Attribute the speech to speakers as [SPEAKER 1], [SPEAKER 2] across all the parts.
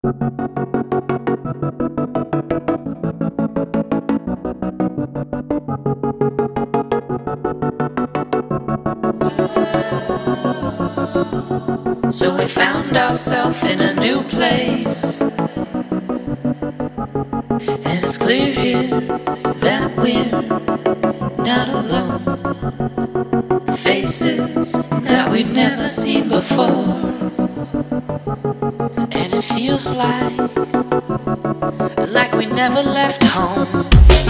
[SPEAKER 1] So we found ourselves in a new place, and it's clear here that we're not alone. Faces that we've never seen before, and it feels like we never left home.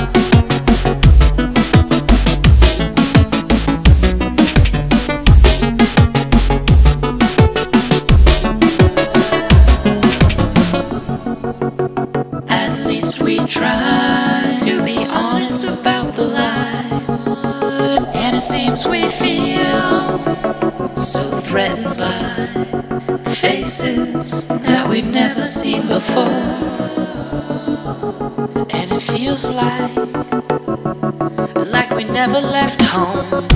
[SPEAKER 1] Try to be honest about the lies, and it seems we feel so threatened by faces that we've never seen before, and it feels like we never left home.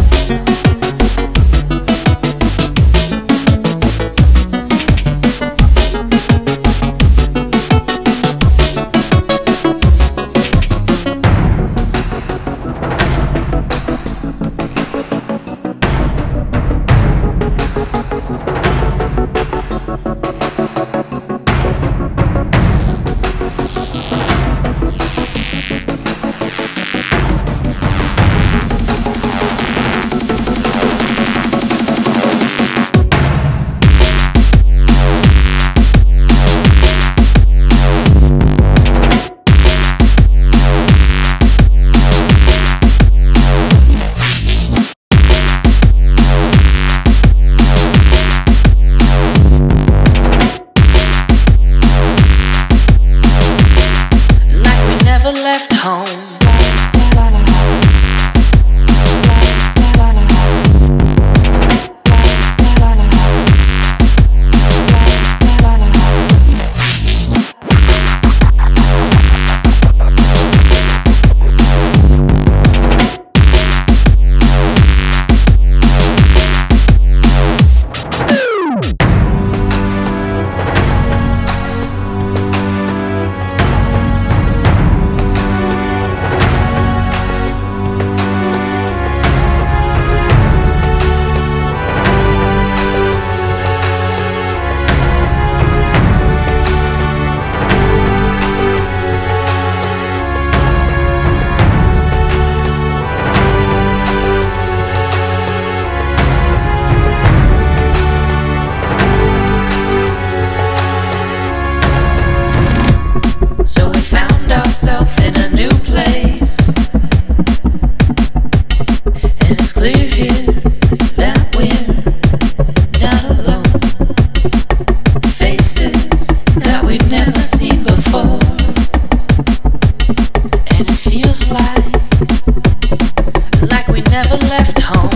[SPEAKER 1] Left home. Ourselves in a new place, and it's clear here that we're not alone. Faces that we've never seen before, and it feels like we never left home.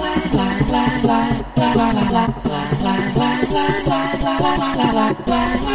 [SPEAKER 1] La